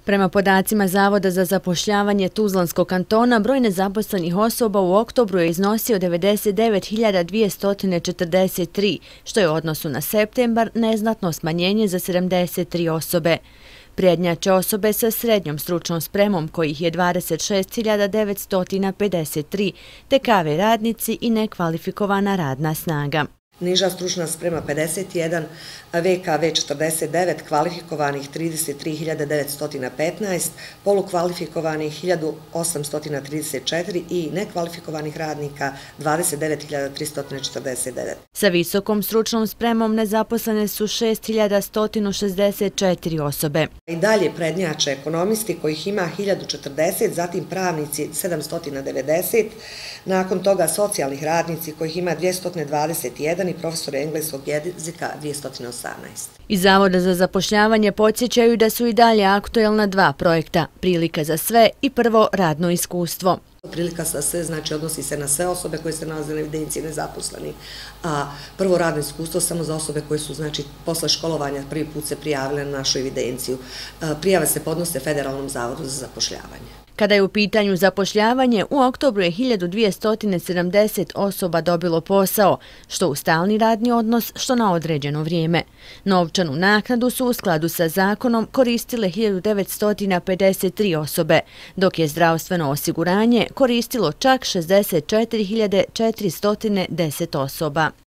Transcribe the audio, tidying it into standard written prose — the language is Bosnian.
Prema podacima Zavoda za zapošljavanje Tuzlanskog kantona, broj nezaposlenih osoba u oktobru je iznosio 99.243, što je u odnosu na septembar neznatno smanjenje za 73 osobe. Prednjače osobe sa srednjom stručnom spremom, kojih je 26.953, te KV radnici i nekvalifikovana radna snaga. Niža stručna sprema 51, VKV 49, kvalifikovanih 33.915, polukvalifikovanih 1.834 i nekvalifikovanih radnika 29.349. Sa visokom stručnom spremom nezaposlene su 6.164 osobe. I dalje prednjače ekonomisti kojih ima 1.040, zatim pravnici 790, nakon toga socijalnih radnici kojih ima 221 i profesor engleskog jezika 218. Iz Zavoda za zapošljavanje podsjećaju da su i dalje aktuelna dva projekta, Prilika za sve i Prvo radno iskustvo. Prilika za sve znači odnosi se na sve osobe koje se nalaze na evidenciji nezaposleni, a Prvo radno iskustvo samo za osobe koje su znači posle školovanja prvi put se prijavile na našu evidenciju. Prijave se podnose Federalnom zavodu za zapošljavanje. Kada je u pitanju zapošljavanje, u oktobru je 1270 osoba dobilo posao, što u stalni radni odnos, što na određeno vrijeme. Novčanu naknadu su u skladu sa zakonom koristile 1953 osobe, dok je zdravstveno osiguranje koristilo čak 64.410 osoba.